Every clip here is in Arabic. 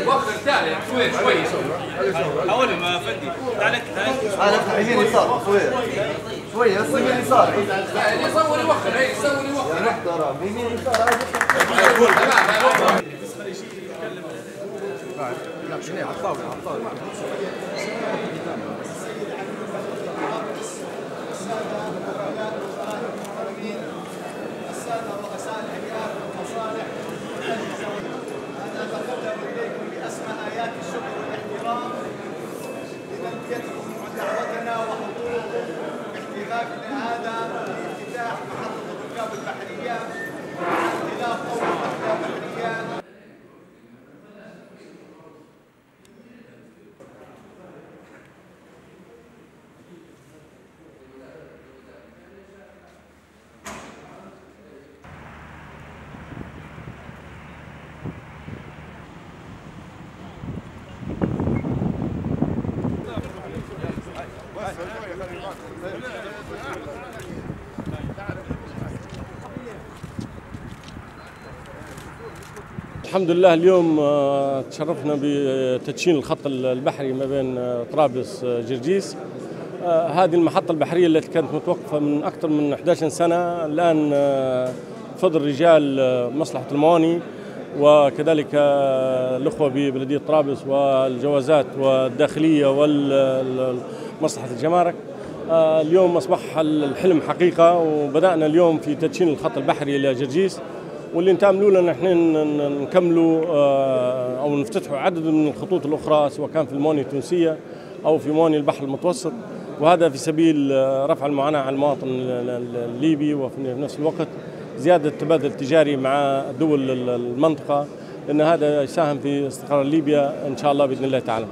وخر تالي شوي شوي حاول ما فدي تعال انا افتح يمين يسار شويه شويه بس يمين يسار اللي يصور يوخر هي يصور يوخر محترم يمين يسار لا شنو على الطاوله على الطاوله السادة رؤساء الهيئات والمصالح أنا أتقدم إليكم بأسمى آيات الشكر والاحترام لتلبيتكم دعوتنا وحضوركم باحتفالنا هذا بافتتاح محطة الركاب البحرية خلاف أول محطة بحرية. الحمد لله اليوم تشرفنا بتدشين الخط البحري ما بين طرابلس جرجيس. هذه المحطة البحرية التي كانت متوقفة من أكثر من 11 سنة الآن بفضل رجال مصلحة المواني وكذلك الأخوة ببلدية طرابلس والجوازات والداخلية ومصلحة الجمارك. اليوم أصبح الحلم حقيقة وبدأنا اليوم في تدشين الخط البحري إلى جرجيس، واللي نتاملوا لنا نحن نكملوا أو نفتتحوا عدد من الخطوط الأخرى سواء كان في الموانئ التونسية أو في موانئ البحر المتوسط، وهذا في سبيل رفع المعاناة على المواطن الليبي وفي نفس الوقت زيادة التبادل التجاري مع دول المنطقة، لأن هذا يساهم في استقرار ليبيا إن شاء الله بإذن الله تعالى.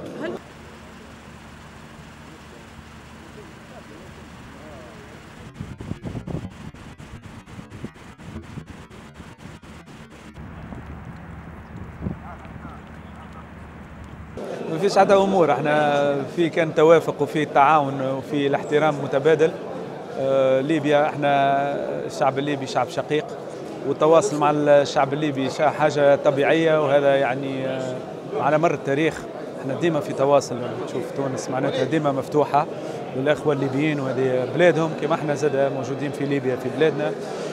ما فيش حتى امور، احنا في كان توافق وفي تعاون وفي الاحترام متبادل. ليبيا احنا الشعب الليبي شعب شقيق، والتواصل مع الشعب الليبي حاجه طبيعيه، وهذا يعني على مر التاريخ احنا ديما في تواصل. تشوف تونس معناتها ديما مفتوحه للاخوه الليبيين، وهذه بلادهم كما احنا زاد موجودين في ليبيا في بلادنا،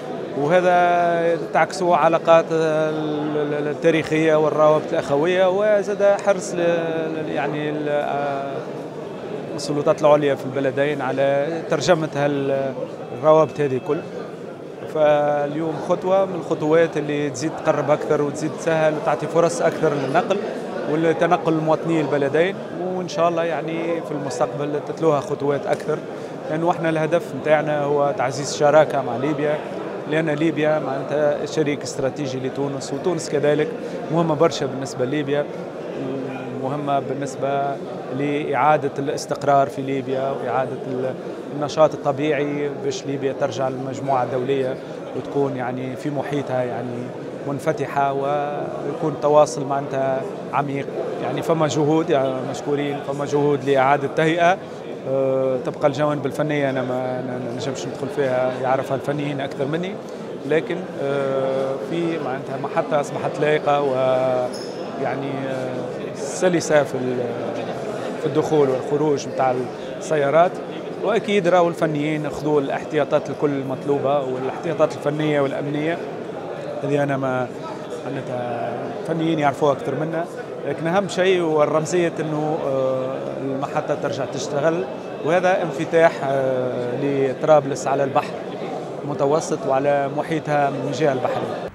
وهذا تعكسوا علاقات التاريخيه والروابط الاخويه، وزاد حرص يعني السلطات العليا في البلدين على ترجمه الروابط هذه كل. فاليوم خطوه من الخطوات اللي تزيد تقرب اكثر وتزيد تسهل وتعطي فرص اكثر للنقل والتنقل المواطني البلدين، وان شاء الله يعني في المستقبل تتلوها خطوات اكثر، لانه احنا الهدف نتاعنا هو تعزيز الشراكه مع ليبيا، لأن ليبيا معناتها شريك استراتيجي لتونس، وتونس كذلك مهمة برشا بالنسبة لليبيا، ومهمة بالنسبة لإعادة الاستقرار في ليبيا وإعادة النشاط الطبيعي باش ليبيا ترجع للمجموعة الدولية وتكون يعني في محيطها يعني منفتحة، ويكون التواصل معناتها عميق. يعني فما جهود يعني مشكورين، فما جهود لإعادة تهيئة. تبقى الجوانب الفنية أنا ما نجمش ندخل فيها، يعرفها الفنيين أكثر مني، لكن في معناتها محطة أصبحت لائقة ويعني سلسة في الدخول والخروج متاع السيارات، وأكيد راهو الفنيين أخذوا الاحتياطات الكل المطلوبة والاحتياطات الفنية والأمنية، هذه أنا ما معناتها الفنيين يعرفوها أكثر منا، لكن أهم شيء هو الرمزية أنه المحطة ترجع تشتغل، وهذا انفتاح لطرابلس على البحر المتوسط وعلى محيطها من الجهة البحرية.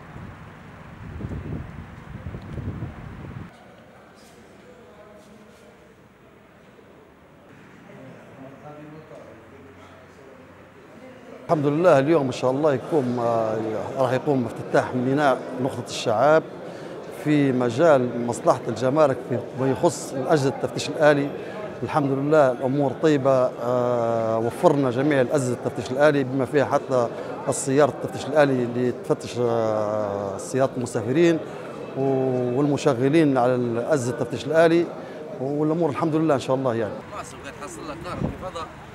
الحمد لله اليوم ان شاء الله راح يقوم بافتتاح ميناء نقطة الشعاب في مجال مصلحة الجمارك فيما يخص أجهزة التفتيش الآلي. الحمد لله الأمور طيبة، وفرنا جميع الأجهزة التفتيش الآلي بما فيها حتى السيارة التفتيش الآلي اللي تفتش سيارات المسافرين والمشغلين على أجهزة التفتيش الآلي، والأمور الحمد لله إن شاء الله يعني. راسك تحصل لك دار في فضاء